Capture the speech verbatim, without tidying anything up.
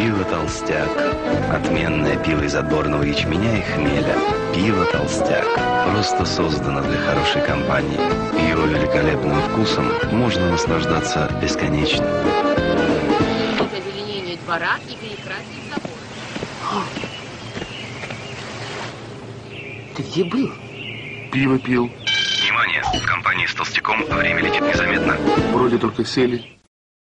Пиво «Толстяк». Отменное пиво из отборного ячменя и хмеля. Пиво «Толстяк». Просто создано для хорошей компании. Его великолепным вкусом можно наслаждаться бесконечно. Озеленение двора и перекрасить забор. Ты где был? Пиво пил. Внимание! В компании с Толстяком время летит незаметно. Вроде только сели.